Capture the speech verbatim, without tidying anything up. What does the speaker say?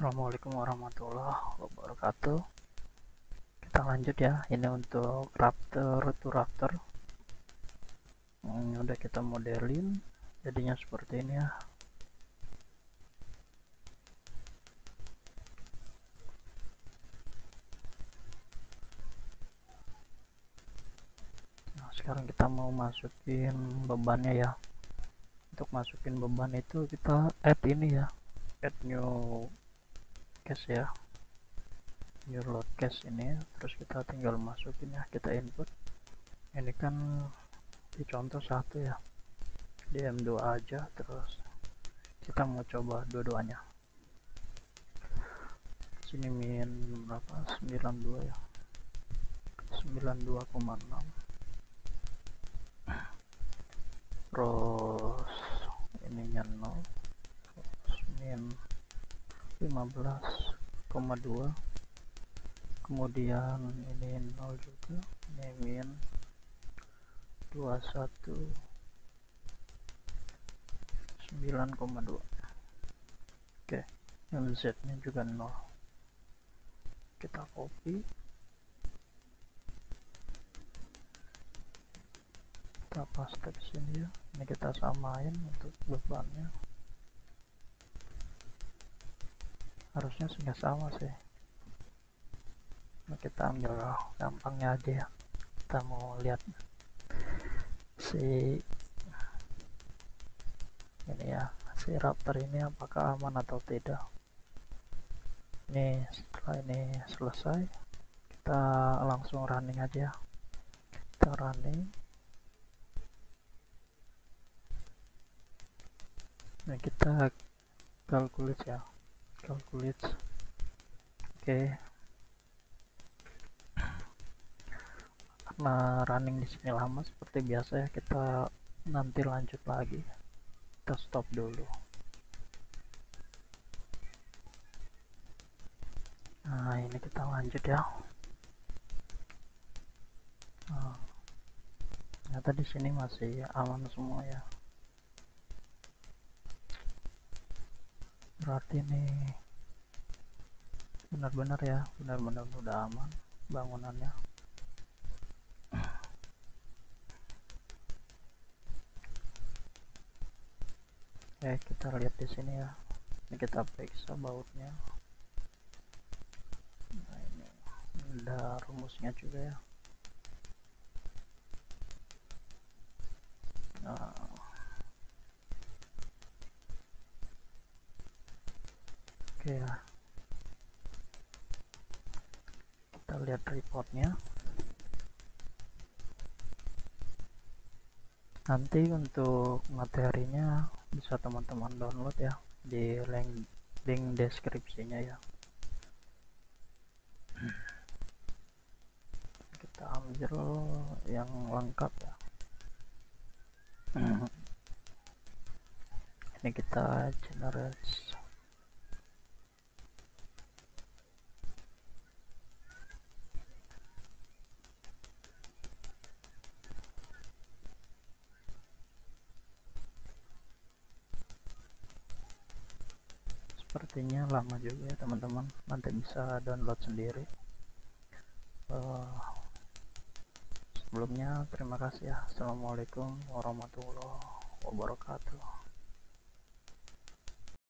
Assalamualaikum warahmatullahi wabarakatuh. Kita lanjut ya. Ini untuk Raptor to Raptor. Hmm, udah kita modelin. Jadinya seperti ini ya. Nah, sekarang kita mau masukin bebannya ya. Untuk masukin beban itu kita add ini ya. Add new case ya. New load case ini. Terus kita tinggal masukin ya. Kita input. Ini kan di contoh satu ya. D M dua aja. Terus kita mau coba dua-duanya. Sini min berapa? sembilan puluh dua ya. sembilan puluh dua koma enam. Terus ininya nol. Terus min lima belas koma dua. Kemudian ini nol juga. Ini min dua puluh satu sembilan koma dua. Oke, M Z nya juga nol. Kita copy, kita paste ke sini ya. Ini kita samain untuk bebannya. Harusnya sudah sama sih. Nah, kita ambil gampangnya aja ya. Kita mau lihat si ini ya, si Raptor ini apakah aman atau tidak. Ini setelah ini selesai, kita langsung running aja. Kita running. Nah, kita calculate ya, calculate. Oke, karena running di sini lama seperti biasa ya, kita nanti lanjut lagi. Kita stop dulu. Nah, ini kita lanjut ya. Nah, ternyata di sini masih aman semua ya. Berarti ini benar-benar ya, benar-benar udah aman bangunannya. Oke, kita lihat di sini ya. Ini kita periksa bautnya. Nah, ini ada rumusnya juga ya. Nah, oke ya. Kita lihat reportnya. Nanti untuk materinya bisa teman-teman download ya di link link deskripsinya ya. Kita ambil yang lengkap ya. Ini kita generate. Sepertinya lama juga ya teman-teman, nanti bisa download sendiri. Uh, sebelumnya terima kasih ya. Assalamualaikum warahmatullahi wabarakatuh.